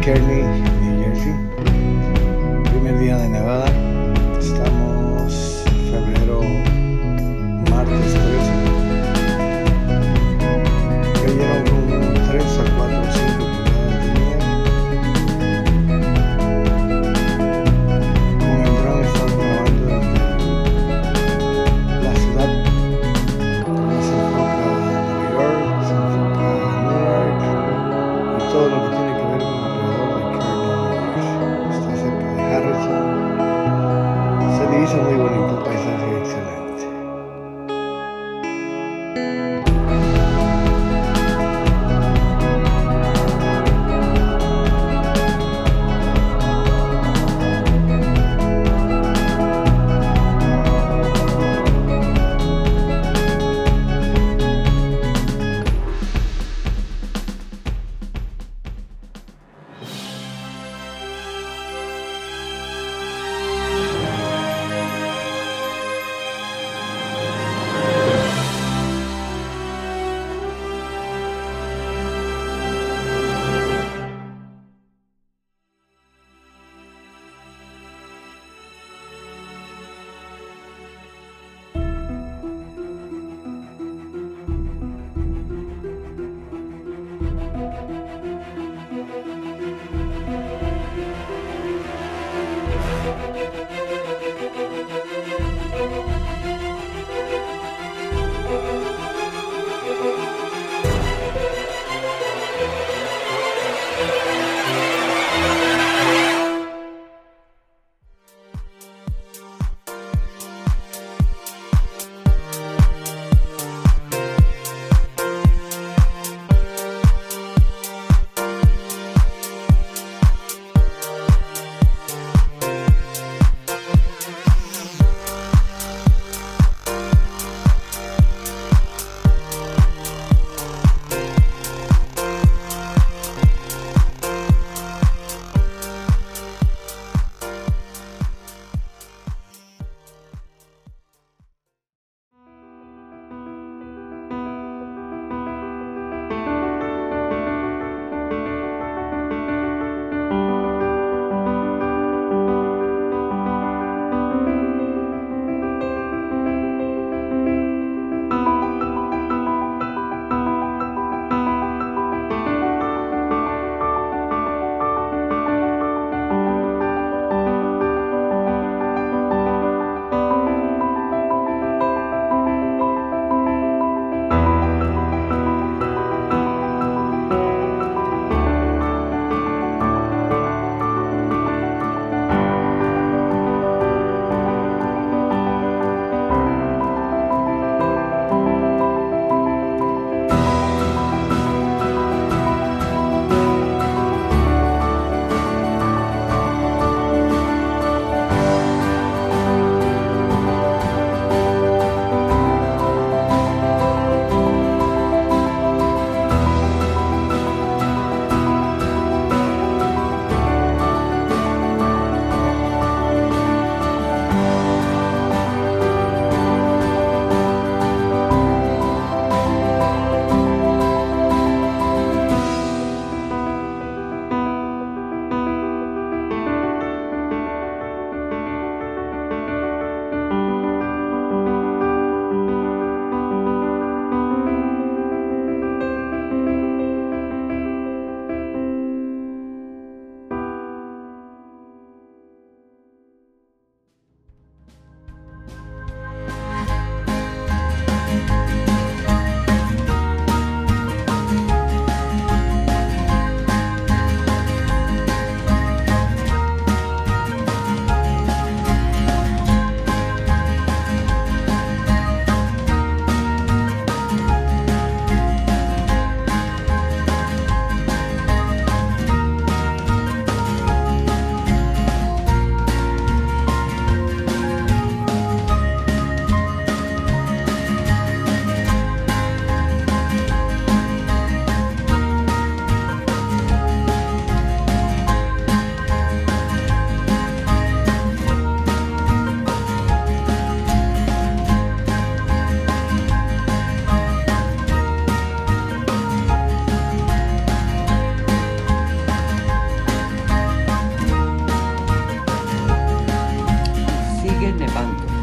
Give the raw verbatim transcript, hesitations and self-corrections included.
Kearney, New Jersey. Primer día de nevada. Estamos en febrero, martes trece. Cayeron como tres a cuatro o cinco pulgadas de nieve. Con el dron estamos grabando desde la ciudad. Se enfoca a Nueva York, se enfoca a Newark y todo lo que tiene que ver con alrededor de Kearney. Está cerca de Harrison. Se le hizo muy bonito, un paisaje excelente. sigue nevando.